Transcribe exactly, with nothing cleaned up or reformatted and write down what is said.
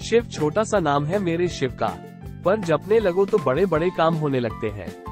शिव छोटा सा नाम है मेरे शिव का, पर जपने लगो तो बड़े बड़े काम होने लगते हैं।